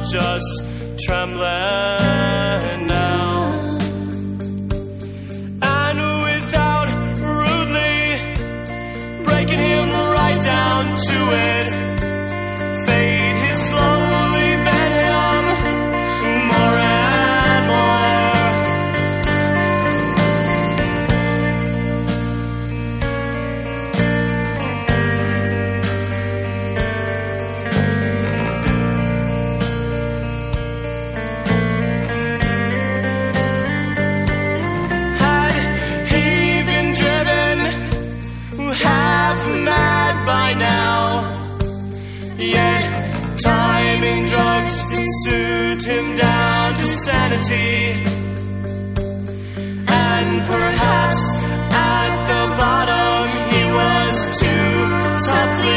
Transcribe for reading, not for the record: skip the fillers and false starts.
just trembling now. And without rudely breaking him right down to it, fate has slowly bent him more and more. Had he been driven half mad by now, yet time and drugs could soothe him down to sanity. And perhaps at the bottom he was too toughly